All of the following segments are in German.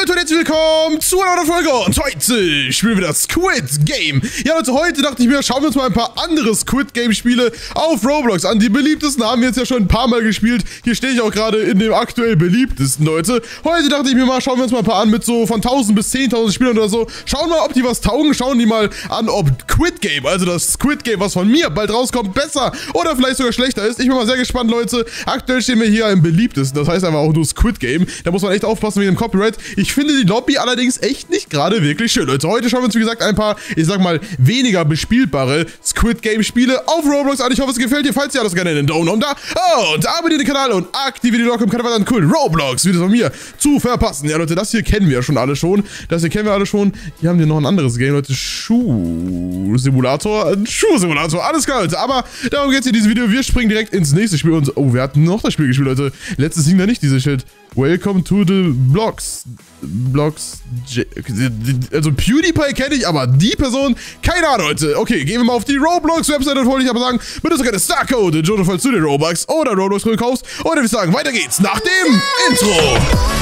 Leute und herzlich willkommen zu einer neuen Folge und heute spielen wir das Squid Game. Ja Leute, heute dachte ich mir, schauen wir uns mal ein paar andere Squid Game Spiele auf Roblox an. Die beliebtesten haben wir jetzt ja schon ein paar Mal gespielt. Hier stehe ich auch gerade in dem aktuell beliebtesten, Leute. Heute dachte ich mir mal, schauen wir uns mal ein paar an mit so von 1000 bis 10.000 Spielern oder so. Schauen mal, ob die was taugen. Schauen die mal an, ob Squid Game, also das Squid Game, was von mir bald rauskommt, besser oder vielleicht sogar schlechter ist. Ich bin mal sehr gespannt, Leute. Aktuell stehen wir hier im beliebtesten. Das heißt einfach auch nur Squid Game. Da muss man echt aufpassen wegen dem Copyright. Ich finde die Lobby allerdings echt nicht gerade wirklich schön, Leute. Heute schauen wir uns, wie gesagt, ein paar, ich sag mal, weniger bespielbare Squid Game Spiele auf Roblox an. Ich hoffe, es gefällt dir. Falls ja, lasst gerne einen Daumen da. Und abonniert den Kanal und aktiviert die Glocke, um keine weiteren coolen Roblox-Videos von mir zu verpassen. Ja, Leute, das hier kennen wir ja schon alle schon. Das hier kennen wir alle schon. Hier haben wir noch ein anderes Game, Leute. Schuh-Simulator. Schuh-Simulator. Alles klar, Leute. Aber darum geht es in diesem Video. Wir springen direkt ins nächste Spiel. Und, oh, wir hatten noch das Spiel gespielt, Leute. Letztes hing da nicht dieses Schild. Welcome to the Blocks. Also PewDiePie kenne ich, aber die Person, keine Ahnung, Leute. Okay, gehen wir mal auf die Roblox-Webseite und wollte ich aber sagen, bitte sogar eine Starcode, Jojo, falls du den Robux oder Roblox kaufst. Oder wir sagen, weiter geht's nach dem Intro.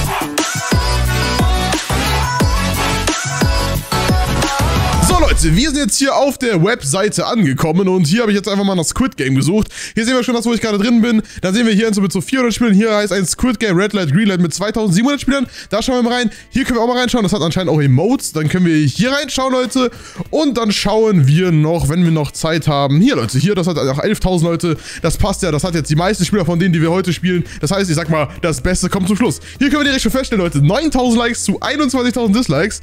Leute, wir sind jetzt hier auf der Webseite angekommen und hier habe ich jetzt einfach mal nach Squid Game gesucht. Hier sehen wir schon das, wo ich gerade drin bin. Dann sehen wir hier mit so 400 Spielern. Hier heißt ein Squid Game Red Light, Green Light mit 2700 Spielern. Da schauen wir mal rein. Hier können wir auch mal reinschauen. Das hat anscheinend auch Emotes. Dann können wir hier reinschauen, Leute. Und dann schauen wir noch, wenn wir noch Zeit haben. Hier, Leute, hier, das hat auch 11.000 Leute. Das passt ja. Das hat jetzt die meisten Spieler von denen, die wir heute spielen. Das heißt, ich sag mal, das Beste kommt zum Schluss. Hier können wir direkt schon feststellen, Leute. 9.000 Likes zu 21.000 Dislikes.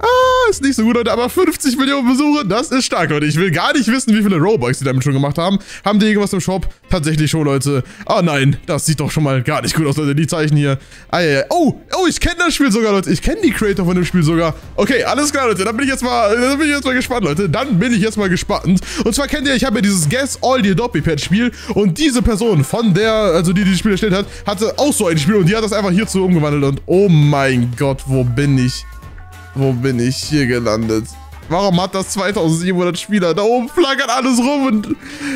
Ist nicht so gut, Leute, aber 50 Millionen Besuche, das ist stark, Leute. Ich will gar nicht wissen, wie viele Robux die damit schon gemacht haben. Haben die irgendwas im Shop? Tatsächlich schon, Leute. Oh nein, das sieht doch schon mal gar nicht gut aus, Leute. Die Zeichen hier. Oh, ich kenne das Spiel sogar, Leute. Ich kenne die Creator von dem Spiel sogar. Okay, alles klar, Leute. Da bin ich jetzt mal gespannt, Leute. Dann bin ich jetzt mal gespannt. Und zwar kennt ihr, ich habe ja dieses Guess All the Adobe Pad Spiel und diese Person von der, also die Spiel erstellt hat, hatte auch so ein Spiel und die hat das einfach hierzu umgewandelt und oh mein Gott, wo bin ich? Wo bin ich hier gelandet? Warum hat das 2700 Spieler? Da oben flackert alles rum und...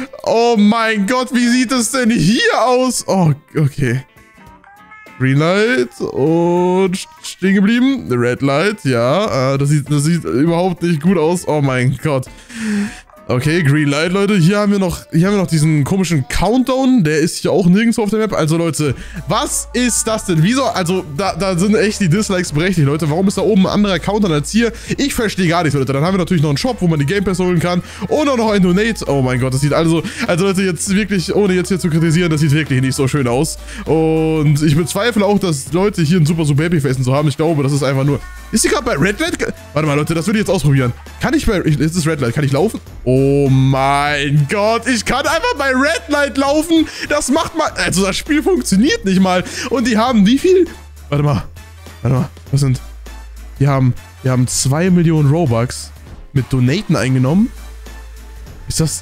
Oh mein Gott, wie sieht es denn hier aus? Oh, okay. Green Light und stehen geblieben. Red Light, ja. Das sieht überhaupt nicht gut aus. Oh mein Gott. Okay, Green Light, Leute. Hier haben wir noch diesen komischen Countdown. Der ist hier auch nirgendwo auf der Map. Also, Leute, was ist das denn? Wieso? Also, da sind echt die Dislikes berechtigt, Leute. Warum ist da oben ein anderer Countdown als hier? Ich verstehe gar nichts, Leute. Dann haben wir natürlich noch einen Shop, wo man die Game Pass holen kann. Und auch noch ein Donate. Oh mein Gott, das sieht also Leute, jetzt wirklich, ohne jetzt hier zu kritisieren, das sieht wirklich nicht so schön aus. Und ich bezweifle auch, dass Leute hier ein super Babyface und so haben. Ich glaube, das ist einfach nur... Ist die gerade bei Red Light? Warte mal, Leute, das will ich jetzt ausprobieren. Kann ich ist es Red Light? Kann ich laufen? Oh mein Gott, ich kann einfach bei Red Light laufen. Das macht mal... Also das Spiel funktioniert nicht mal. Und die haben wie viel? Warte mal, was sind... Die haben 2 Millionen Robux mit Donaten eingenommen. Ist das...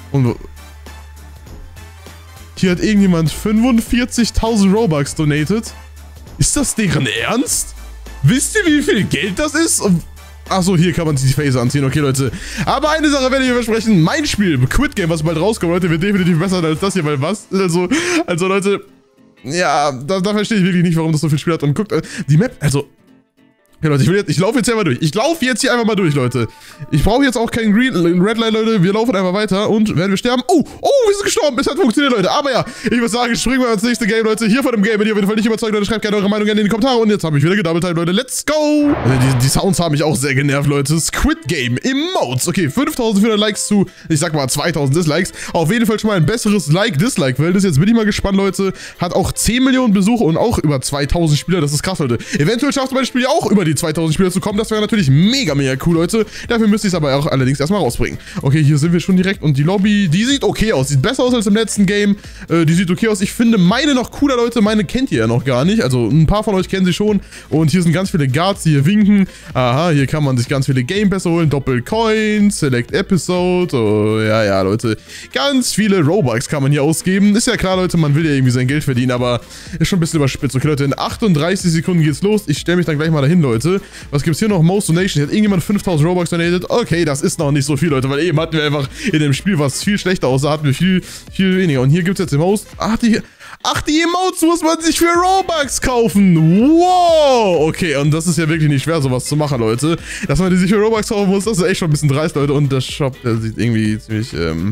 Hier hat irgendjemand 45.000 Robux donated. Ist das deren Ernst? Wisst ihr, wie viel Geld das ist? Achso, hier kann man sich die Phase anziehen. Okay, Leute. Aber eine Sache werde ich mir versprechen. Mein Spiel, Squid Game, was bald rauskommt, Leute, wird definitiv besser sein als das hier, weil was? Also Leute, ja, da verstehe ich wirklich nicht, warum das so viel Spiel hat. Und guckt, die Map, also... Ja, Leute, ich laufe jetzt hier mal durch. Ich laufe jetzt hier einfach mal durch, Leute. Ich brauche jetzt auch keinen Red Light, Leute. Wir laufen einfach weiter und werden wir sterben. Oh, wir sind gestorben. Es hat funktioniert, Leute. Aber ja, ich würde sagen, springen wir ins nächste Game, Leute. Hier von dem Game, wenn ihr auf jeden Fall nicht überzeugt, Leute, schreibt gerne eure Meinung gerne in die Kommentare. Und jetzt habe ich wieder gedouble-time, Leute. Let's go! Also die Sounds haben mich auch sehr genervt, Leute. Squid Game Emotes. Okay, 5.400 Likes zu, ich sag mal, 2.000 Dislikes. Auf jeden Fall schon mal ein besseres Like-Dislike-Verhältnis. Jetzt bin ich mal gespannt, Leute. Hat auch 10 Millionen Besuche und auch über 2.000 Spieler. Das ist krass, Leute. Eventuell schaffst du bei dem Spiel ja auch über die 2.000 Spieler zu kommen. Das wäre natürlich mega cool, Leute. Dafür müsste ich es aber auch allerdings erstmal rausbringen. Okay, hier sind wir schon direkt und die Lobby, die sieht okay aus. Sieht besser aus als im letzten Game. Die sieht okay aus. Ich finde meine noch cooler, Leute. Meine kennt ihr ja noch gar nicht. Also ein paar von euch kennen sie schon. Und hier sind ganz viele Guards, die hier winken. Aha, hier kann man sich ganz viele Game Pässe holen. Doppelcoins, Select Episode. Oh, ja, Leute. Ganz viele Robux kann man hier ausgeben. Ist ja klar, Leute, man will ja irgendwie sein Geld verdienen, aber ist schon ein bisschen überspitzt. Okay, Leute, in 38 Sekunden geht's los. Ich stelle mich dann gleich mal dahin, Leute. Was gibt's hier noch? Most Donation. Hat irgendjemand 5000 Robux donated? Okay, das ist noch nicht so viel, Leute, weil eben hatten wir einfach in dem Spiel, was viel schlechter aussah, hatten wir viel weniger. Und hier gibt es jetzt den Most. Ach, die Emotes muss man sich für Robux kaufen. Wow. Okay, und das ist ja wirklich nicht schwer, sowas zu machen, Leute. Dass man die sich für Robux kaufen muss, das ist echt schon ein bisschen dreist, Leute. Und der Shop, der sieht irgendwie ziemlich,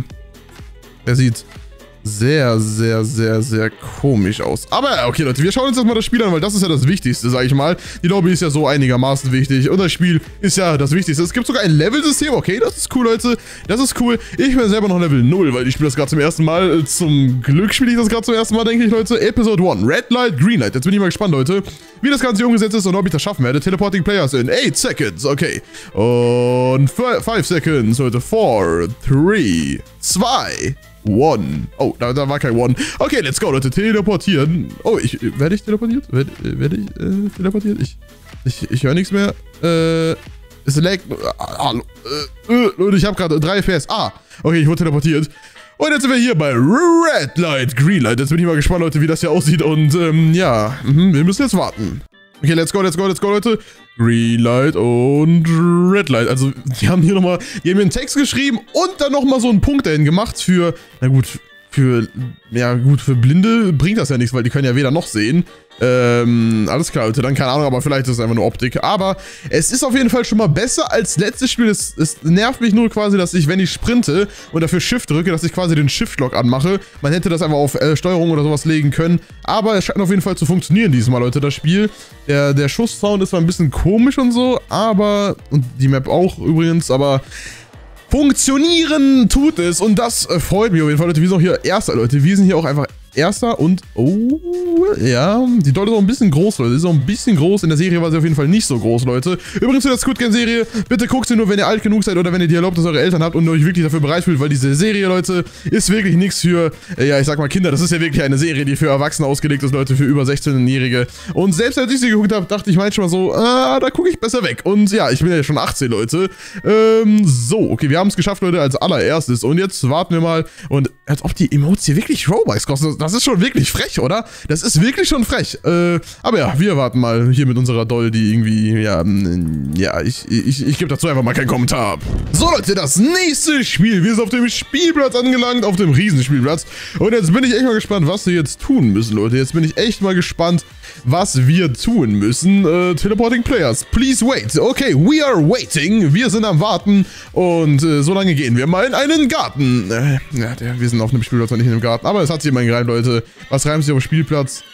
der sieht sehr, sehr, sehr, sehr komisch aus. Aber okay, Leute, wir schauen uns jetzt mal das Spiel an, weil das ist ja das Wichtigste, sag ich mal. Die Lobby ist ja so einigermaßen wichtig und das Spiel ist ja das Wichtigste. Es gibt sogar ein Level-System, okay, das ist cool, Leute. Das ist cool. Ich bin selber noch Level 0, weil ich spiele das gerade zum ersten Mal. Zum Glück spiele ich das gerade zum ersten Mal, denke ich, Leute. Episode 1, Red Light, Green Light. Jetzt bin ich mal gespannt, Leute, wie das Ganze hier umgesetzt ist und ob ich das schaffen werde. Teleporting Players in 8 Seconds, okay. Und 5 Seconds, Leute. 4, 3, 2, 1. Oh, da war kein One. Okay, let's go, Leute. Teleportieren. Oh, werde ich teleportiert? Werde ich teleportiert? Ich höre nichts mehr. Es laggt. Hallo. Leute, ich habe gerade 3 FPS. Okay, ich wurde teleportiert. Und jetzt sind wir hier bei Red Light, Green Light. Jetzt bin ich mal gespannt, Leute, wie das hier aussieht. Und, ja, wir müssen jetzt warten. Okay, let's go, Leute. Green Light und Red Light. Also, die haben hier einen Text geschrieben und dann nochmal so einen Punkt dahin gemacht für, na gut, für Blinde bringt das ja nichts, weil die können ja weder noch sehen. Alles klar, Leute, dann keine Ahnung, aber vielleicht ist es einfach nur Optik. Aber es ist auf jeden Fall schon mal besser als letztes Spiel. Es nervt mich nur quasi, dass ich, wenn ich sprinte und dafür Shift drücke, dass ich quasi den Shift-Lock anmache. Man hätte das einfach auf Steuerung oder sowas legen können. Aber es scheint auf jeden Fall zu funktionieren diesmal, Leute, das Spiel. Der Schusssound ist zwar ein bisschen komisch und so, aber, und die Map auch übrigens, aber funktionieren tut es und das freut mich auf jeden Fall, Leute. Wir sind auch hier Erster, Leute. Wir sind hier auch einfach Erster und, oh, ja, die Doll ist auch ein bisschen groß, Leute. Die ist auch ein bisschen groß. In der Serie war sie auf jeden Fall nicht so groß, Leute. Übrigens zu der Squid Game Serie, bitte guckt sie nur, wenn ihr alt genug seid oder wenn ihr die Erlaubnis eure Eltern habt und euch wirklich dafür bereit fühlt, weil diese Serie, Leute, ist wirklich nichts für, ja, ich sag mal Kinder. Das ist ja wirklich eine Serie, die für Erwachsene ausgelegt ist, Leute, für über 16-Jährige. Und selbst als ich sie geguckt habe, dachte ich manchmal so, da gucke ich besser weg. Und ja, ich bin ja schon 18, Leute. So, okay, wir haben es geschafft, Leute, als allererstes. Und jetzt warten wir mal. Und als ob die Emotes hier wirklich Robux kosten. Das ist schon wirklich frech, oder? Das ist wirklich schon frech. Aber ja, wir warten mal hier mit unserer Doll, die irgendwie, ja, ich gebe dazu einfach mal keinen Kommentar ab. So, Leute, das nächste Spiel. Wir sind auf dem Spielplatz angelangt, auf dem Riesenspielplatz. Und jetzt bin ich echt mal gespannt, was wir jetzt tun müssen, Leute. Jetzt bin ich echt mal gespannt, was wir tun müssen. Teleporting Players, please wait. Okay, we are waiting. Wir sind am Warten. Und so lange gehen wir mal in einen Garten. Ja, wir sind auf einem Spielplatz, nicht in einem Garten. Aber es hat sich immer gereimt, Leute. Was reimt sich auf Spielplatz?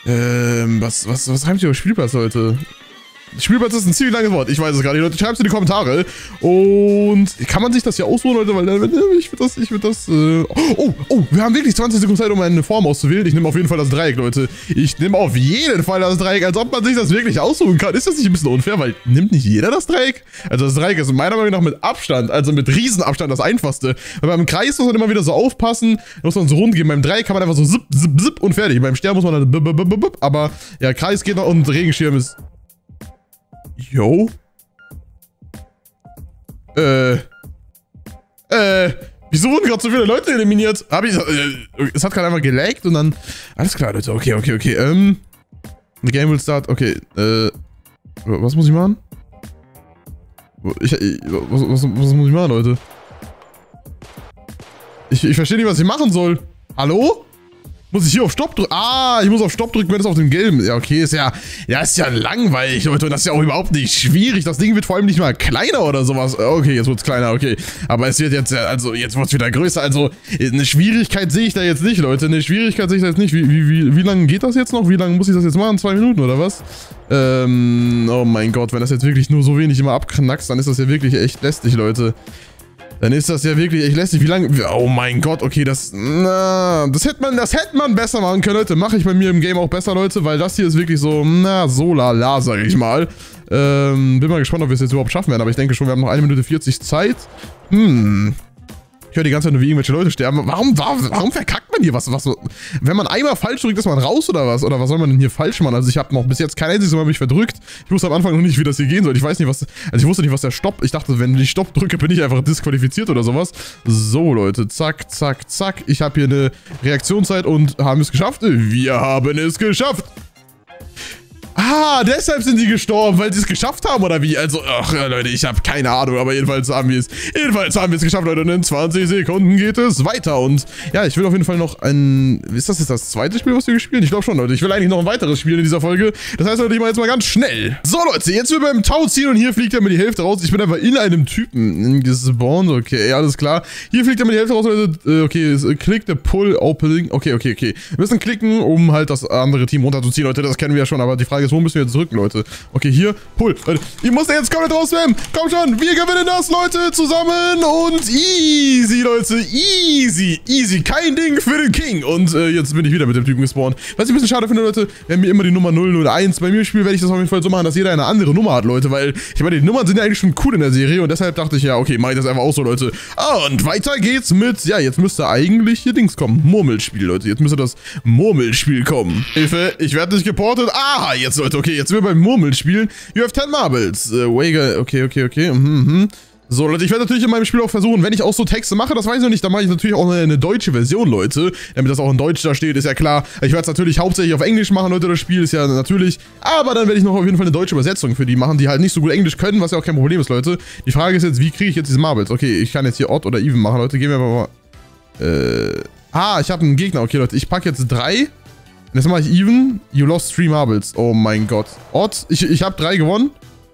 Was reimt sich auf Spielplatz, Leute? Spielplatz ist ein ziemlich langes Wort. Ich weiß es gar nicht, Leute. Schreibt es in die Kommentare. Und kann man sich das hier aussuchen, Leute? Weil ich würde das, Oh, wir haben wirklich 20 Sekunden Zeit, um eine Form auszuwählen. Ich nehme auf jeden Fall das Dreieck, Leute. Ich nehme auf jeden Fall das Dreieck, als ob man sich das wirklich aussuchen kann. Ist das nicht ein bisschen unfair? Weil nimmt nicht jeder das Dreieck? Also das Dreieck ist meiner Meinung nach mit Abstand, also mit Riesenabstand das einfachste. Weil beim Kreis muss man immer wieder so aufpassen. Da muss man so rund gehen. Beim Dreieck kann man einfach so zip, zip, zip und fertig. Beim Stern muss man dann aber ja, Kreis geht noch und Regenschirm ist... Yo? Wieso wurden gerade so viele Leute eliminiert? Es hat gerade einfach gelaggt und dann... Alles klar, Leute. Okay. The game will start. Okay, was muss ich machen? Was muss ich machen, Leute? Ich verstehe nicht, was ich machen soll. Hallo? Muss ich hier auf Stopp drücken? Ich muss auf Stopp drücken, wenn es auf dem gelben... Ja, okay, ist ja langweilig, Leute. Und das ist ja auch überhaupt nicht schwierig. Das Ding wird vor allem nicht mal kleiner oder sowas. Okay, jetzt wird es kleiner, okay. Aber es wird jetzt, also jetzt wird es wieder größer. Also, eine Schwierigkeit sehe ich da jetzt nicht, Leute. Eine Schwierigkeit sehe ich da jetzt nicht. Wie lange geht das jetzt noch? Wie lange muss ich das jetzt machen? 2 Minuten oder was? Oh mein Gott, wenn das jetzt wirklich nur so wenig immer abknackst, dann ist das ja wirklich echt lästig, Leute. Dann ist das ja wirklich echt lästig. Wie lange... Oh mein Gott, okay, das hätte man besser machen können, Leute. Mache ich bei mir im Game auch besser, Leute, weil das hier ist wirklich so, so lala, sag ich mal. Bin mal gespannt, ob wir es jetzt überhaupt schaffen werden, aber ich denke schon, wir haben noch 1 Minute 40 Zeit. Ich höre die ganze Zeit nur, wie irgendwelche Leute sterben. Warum verkackt man hier was? Wenn man einmal falsch drückt, ist man raus oder was? Oder was soll man denn hier falsch machen? Also ich habe noch bis jetzt kein einziges Mal mich verdrückt. Ich wusste am Anfang noch nicht, wie das hier gehen soll. Ich weiß nicht, was... Also ich wusste nicht, was der Stopp... Ich dachte, wenn ich Stopp drücke, bin ich einfach disqualifiziert oder sowas. So, Leute. Zack, zack, zack. Ich habe hier eine Reaktionszeit und haben es geschafft. Wir haben es geschafft. Ah, deshalb sind die gestorben, weil sie es geschafft haben, oder wie? Also, ach, Leute, ich habe keine Ahnung, aber jedenfalls haben wir es geschafft, Leute. Und in 20 Sekunden geht es weiter. Und ja, ich will auf jeden Fall noch ein... Ist das jetzt das zweite Spiel, was wir gespielt haben? Ich glaube schon, Leute. Ich will eigentlich noch ein weiteres Spiel in dieser Folge. Das heißt, Leute, ich mache jetzt mal ganz schnell. So, Leute, jetzt sind wir beim Tau ziehen und hier fliegt er mir die Hälfte raus. Ich bin einfach in einem Typen gespawnt. Okay, alles klar. Hier fliegt er mir die Hälfte raus, Leute. Okay, click the pull opening. Okay. Wir müssen klicken, um halt das andere Team runterzuziehen, Leute. Das kennen wir ja schon, aber die Frage ist, wo müssen wir jetzt drücken, Leute? Okay, hier, pull. Leute, ich muss da jetzt komplett rauswärmen. Komm schon, wir gewinnen das, Leute, zusammen und easy, Leute, easy. Kein Ding für den King. Und jetzt bin ich wieder mit dem Typen gespawnt. Was ich ein bisschen schade finde, Leute, wenn wir immer die Nummer 001 bei mir spielen, werde ich das auf jeden Fall so machen, dass jeder eine andere Nummer hat, Leute, weil ich meine, die Nummern sind ja eigentlich schon cool in der Serie und deshalb dachte ich, ja, okay, mache ich das einfach auch so, Leute. Und weiter geht's mit, ja, jetzt müsste eigentlich hier Dings kommen. Murmelspiel, Leute, jetzt müsste das Murmelspiel kommen. Hilfe, ich werde nicht geportet. Ah, jetzt, Leute, okay, jetzt sind wir beim Murmelspielen. You have 10 Marbles. Wager, okay. So, Leute, ich werde natürlich in meinem Spiel auch versuchen, wenn ich auch so Texte mache, das weiß ich noch nicht, dann mache ich natürlich auch eine deutsche Version, Leute. Damit das auch in Deutsch da steht, ist ja klar. Ich werde es natürlich hauptsächlich auf Englisch machen, Leute, das Spiel ist ja natürlich. Aber dann werde ich noch auf jeden Fall eine deutsche Übersetzung für die machen, die halt nicht so gut Englisch können, was ja auch kein Problem ist, Leute. Die Frage ist jetzt, wie kriege ich jetzt diese Marbles? Okay, ich kann jetzt hier Odd oder Even machen, Leute. Gehen wir mal... ich habe einen Gegner. Okay, Leute, ich packe jetzt 3. Und jetzt mache ich Even. You lost 3 Marbles. Oh mein Gott. Odd. Ich habe 3 gewonnen.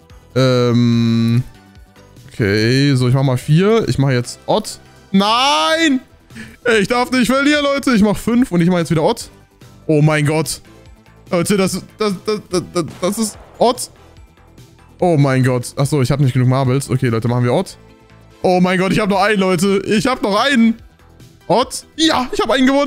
Okay, so, ich mache mal 4. Ich mache jetzt Odd. Nein! Ich darf nicht verlieren, Leute. Ich mache 5 und ich mache jetzt wieder Odd. Oh mein Gott. Leute, das ist Odd. Oh mein Gott. Achso, ich habe nicht genug Marbles. Okay, Leute, machen wir Odd. Oh mein Gott, ich habe noch einen, Leute. Ich habe noch einen. Odd. Ja, ich habe einen gewonnen.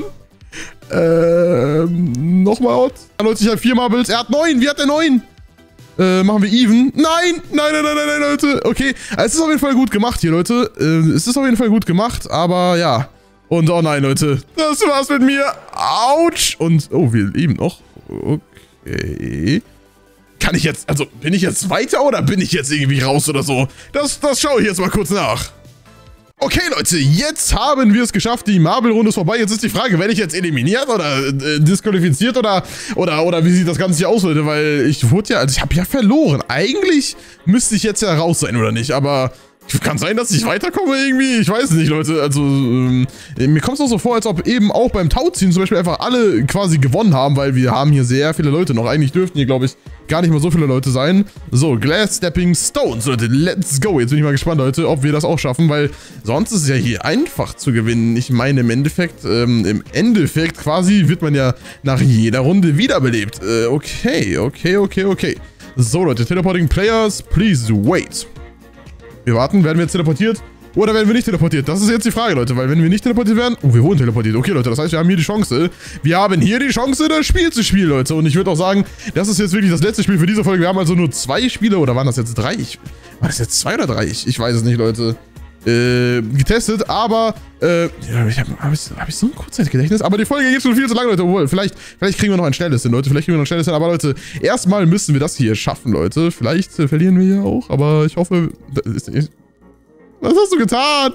Nochmal Odd. Ja, Leute, ich habe 4 Marbles. Er hat 9. Wie hat er 9? Machen wir Even. Nein, Leute. Okay, es ist auf jeden Fall gut gemacht hier, Leute. Es ist auf jeden Fall gut gemacht, aber ja. Und oh nein, Leute. Das war's mit mir. Autsch. Und, oh, wir leben noch. Okay. Kann ich jetzt, also, bin ich jetzt weiter oder bin ich jetzt irgendwie raus oder so? Das schaue ich jetzt mal kurz nach. Okay, Leute, jetzt haben wir es geschafft. Die Marble-Runde ist vorbei. Jetzt ist die Frage, werde ich jetzt eliminiert oder disqualifiziert oder wie sieht das Ganze hier aus, Leute? Weil ich wurde ja, also ich habe ja verloren. Eigentlich müsste ich jetzt ja raus sein, oder nicht? Aber kann sein, dass ich weiterkomme irgendwie. Ich weiß nicht, Leute. Also, mir kommt es auch so vor, als ob eben auch beim Tauziehen zum Beispiel einfach alle quasi gewonnen haben, weil wir haben hier sehr viele Leute noch. Eigentlich dürften hier, glaube ich, gar nicht mal so viele Leute sein. So, Glass Stepping Stones, Leute, let's go. Jetzt bin ich mal gespannt, Leute, ob wir das auch schaffen, weil sonst ist es ja hier einfach zu gewinnen. Ich meine, im Endeffekt quasi wird man ja nach jeder Runde wiederbelebt. Okay. So, Leute, Teleporting Players, please wait. Wir warten, werden wir jetzt teleportiert oder werden wir nicht teleportiert? Das ist jetzt die Frage, Leute, weil wenn wir nicht teleportiert werden... Oh, wir wurden teleportiert. Okay, Leute, das heißt, wir haben hier die Chance. Wir haben hier die Chance, das Spiel zu spielen, Leute. Und ich würde auch sagen, das ist jetzt wirklich das letzte Spiel für diese Folge. Wir haben also nur 2 Spiele, oder waren das jetzt 3? War das jetzt 2 oder 3? Ich weiß es nicht, Leute. Getestet, aber hab ich so ein Kurzzeitgedächtnis, aber die Folge geht schon viel zu lang, Leute, obwohl, vielleicht kriegen wir noch ein schnelles hin, Leute, aber Leute, erstmal müssen wir das hier schaffen, Leute, vielleicht verlieren wir ja auch, aber ich hoffe, was hast du getan?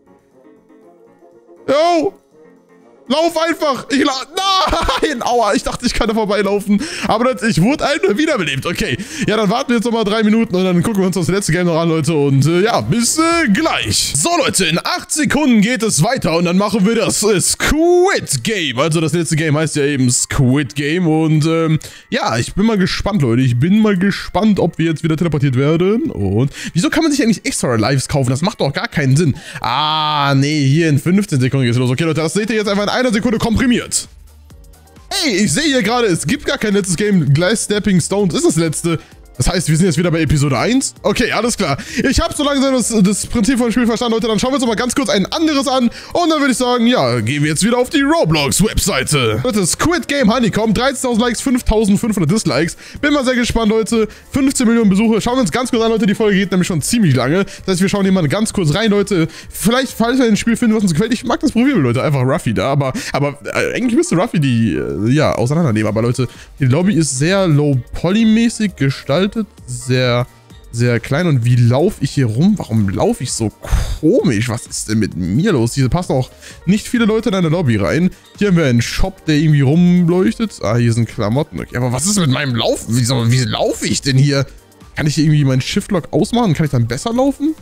Yo! Lauf einfach! Nein! Aua, ich dachte, ich kann da vorbeilaufen. Aber ich wurde einmal wiederbelebt. Okay. Ja, dann warten wir jetzt nochmal 3 Minuten und dann gucken wir uns das letzte Game noch an, Leute. Und ja, bis gleich. So, Leute, in 8 Sekunden geht es weiter und dann machen wir das Squid Game. Also das letzte Game heißt ja eben Squid Game. Und ja, ich bin mal gespannt, Leute. Ich bin mal gespannt, ob wir jetzt wieder teleportiert werden. Und wieso kann man sich eigentlich extra Lives kaufen? Das macht doch gar keinen Sinn. Ah, nee, hier in 15 Sekunden geht es los. Okay, Leute, das seht ihr jetzt einfach in einer Sekunde komprimiert. Ey, ich sehe hier gerade, es gibt gar kein letztes Game. Glass Stepping Stones ist das letzte. Das heißt, wir sind jetzt wieder bei Episode 1. Okay, alles klar. Ich habe so langsam das Prinzip von dem Spiel verstanden, Leute. Dann schauen wir uns noch mal ganz kurz ein anderes an. Und dann würde ich sagen, ja, gehen wir jetzt wieder auf die Roblox-Webseite. Leute, Squid Game Honeycomb, 13.000 Likes, 5.500 Dislikes. Bin mal sehr gespannt, Leute. 15 Millionen Besuche. Schauen wir uns ganz kurz an, Leute. Die Folge geht nämlich schon ziemlich lange. Das heißt, wir schauen hier mal ganz kurz rein, Leute. Vielleicht, falls wir ein Spiel finden, was uns gefällt. Ich mag das Profil, Leute. Einfach Ruffy da. Aber eigentlich müsste Ruffy die, ja, auseinandernehmen. Aber, Leute, die Lobby ist sehr low-poly-mäßig gestaltet. Sehr klein. Und wie laufe ich hier rum? Warum laufe ich so komisch. Was ist denn mit mir los? Hier passen auch nicht viele Leute in eine Lobby rein. Hier haben wir einen Shop, der irgendwie rumleuchtet. Ah, hier sind Klamotten. Okay, aber was ist mit meinem Laufen? Wie laufe ich denn hier? Kann ich hier irgendwie meinen Shift-Lock ausmachen? Kann ich dann besser laufen?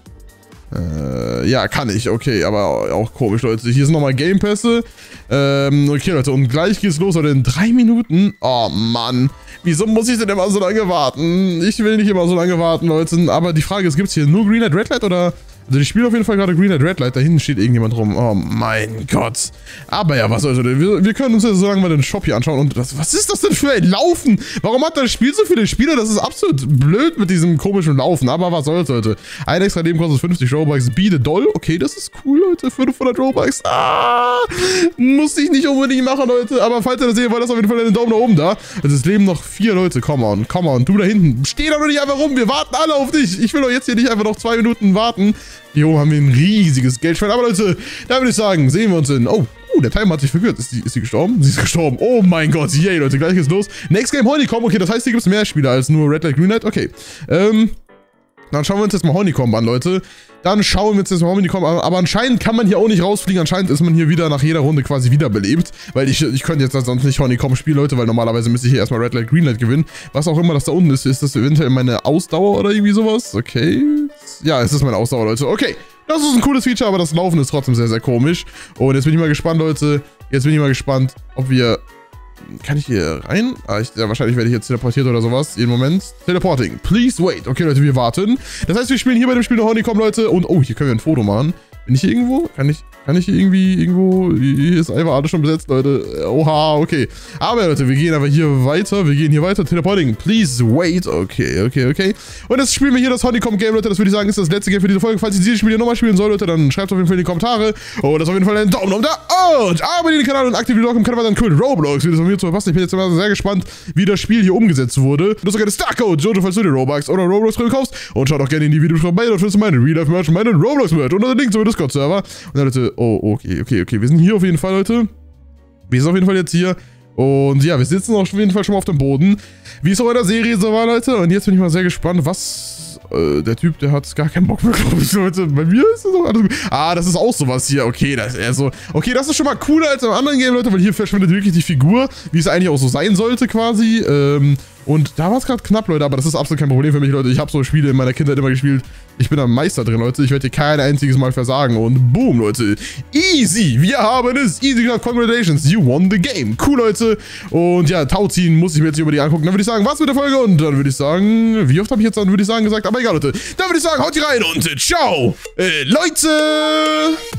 Ja, kann ich. Okay, aber auch komisch, Leute. Hier sind nochmal Game-Pässe. Okay, Leute, und gleich geht's los, Leute, in 3 Minuten. Oh, Mann. Wieso muss ich denn immer so lange warten? Ich will nicht immer so lange warten, Leute. Aber die Frage ist, gibt's hier nur Green Light, Red Light oder... Also ich spiele auf jeden Fall gerade Green Light, Red Light. Da hinten steht irgendjemand rum. Oh mein Gott. Aber ja, was soll's, Leute. Wir können uns ja so lange mal den Shop hier anschauen. Und was ist das denn für ein Laufen? Warum hat das Spiel so viele Spieler? Das ist absolut blöd mit diesem komischen Laufen. Aber was soll's, Leute. Ein extra Leben kostet 50 Robux. Biete doll. Okay, das ist cool, Leute. 500 Robux. Ah, muss ich nicht unbedingt machen, Leute. Aber falls ihr das sehen wollt, lasst auf jeden Fall einen Daumen nach oben da. Also es leben noch 4 Leute. Come on. Du da hinten. Steh doch nicht einfach rum. Wir warten alle auf dich. Ich will doch jetzt hier nicht einfach noch 2 Minuten warten. Hier oben haben wir ein riesiges Geldschwein. Aber Leute, da würde ich sagen, sehen wir uns in... Oh, der Timer hat sich verwirrt. Ist sie gestorben? Sie ist gestorben. Oh mein Gott. Yay, Leute. Gleich geht's los. Next Game Honeycomb. Okay, das heißt, hier gibt es mehr Spieler als nur Red Light, Green Light. Okay. Dann schauen wir uns jetzt mal Honeycomb an, Leute. Aber anscheinend kann man hier auch nicht rausfliegen. Anscheinend ist man hier wieder nach jeder Runde quasi wiederbelebt. Weil ich könnte jetzt sonst nicht Honeycomb spielen, Leute, weil normalerweise müsste ich hier erstmal Red Light, Green Light gewinnen. Was auch immer das da unten ist. Ist das eventuell meine Ausdauer oder irgendwie sowas? Okay. Ja, es ist meine Ausdauer, Leute. Okay. Das ist ein cooles Feature, aber das Laufen ist trotzdem sehr, sehr komisch. Und jetzt bin ich mal gespannt, Leute. Ob wir... Kann ich hier rein? Ja, wahrscheinlich werde ich jetzt teleportiert oder sowas. Jeden Moment. Teleporting. Please wait. Okay, Leute, wir warten. Das heißt, wir spielen hier bei dem Spiel noch Honeycomb, Leute. Und, oh, hier können wir ein Foto machen. Bin ich hier irgendwo? Kann ich hier irgendwo... Hier ist einfach alles schon besetzt, Leute. Oha, okay. Aber, ja, Leute, wir gehen aber hier weiter. Teleporting. Please wait. Okay. Und jetzt spielen wir hier das Honeycomb-Game, Leute. Das würde ich sagen, ist das letzte Game für diese Folge. Falls ihr dieses Spiel hier nochmal spielen sollt, Leute, dann schreibt es auf jeden Fall in die Kommentare. Und das auf jeden Fall einen Daumen da. Und abonniert den Kanal und aktiviert die Glocke im Kanal, dann cool Roblox. Wie das von mir zu verpassen. Ich bin jetzt sehr gespannt, wie das Spiel hier umgesetzt wurde. Du hast sogar den Starcode, Jojo, falls du dir Robux oder Roblox-Brillen kaufst. Und schaut auch gerne in die Videobeschreibung bei. Dort findest du meine Real-Life-Merch und meinen Roblox-Merch. Und den Link zum Discord-Server. Und dann, Leute, oh, okay. Wir sind hier auf jeden Fall, Leute. Wir sind auf jeden Fall jetzt hier. Und ja, wir sitzen auf jeden Fall schon mal auf dem Boden. Wie es auch in der Serie so war, Leute. Und jetzt bin ich mal sehr gespannt, was... der Typ, der hat gar keinen Bock mehr, glaube ich, Leute. Bei mir ist das auch alles gut. Ah, das ist auch sowas hier. Okay, das ist eher so... Okay, das ist schon mal cooler als im anderen Game, Leute, weil hier verschwindet wirklich die Figur, wie es eigentlich auch so sein sollte, quasi. Und da war es gerade knapp, Leute, aber das ist absolut kein Problem für mich, Leute. Ich habe so Spiele in meiner Kindheit immer gespielt. Ich bin am Meister drin, Leute. Ich werde hier kein einziges Mal versagen. Und boom, Leute. Easy. Wir haben es. Easy gesagt. Congratulations. You won the game. Cool, Leute. Und ja, Tauziehen muss ich mir jetzt über die angucken. Dann würde ich sagen, was mit der Folge? Und dann würde ich sagen, wie oft habe ich jetzt dann, würde ich sagen, gesagt? Aber egal, Leute. Dann würde ich sagen, haut die rein und ciao, Leute.